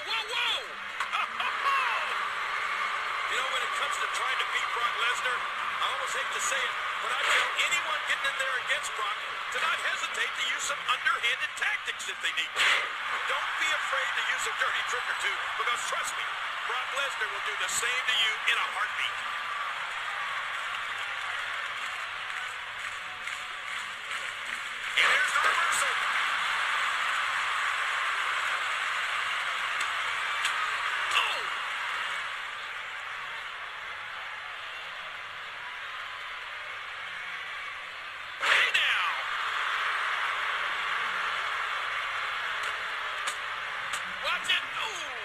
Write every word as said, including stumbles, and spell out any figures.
whoa, whoa! You know, when it comes to trying to beat Brock Lesnar, I almost hate to say it, but I tell anyone getting in there against Brock to not hesitate to use some underhanded tactics if they need to. Don't be afraid to use a dirty trick or two, because trust me, Brock Lesnar will do the same to you in a heartbeat. And there's the reversal. Oh! Hey now! Watch it! Ooh!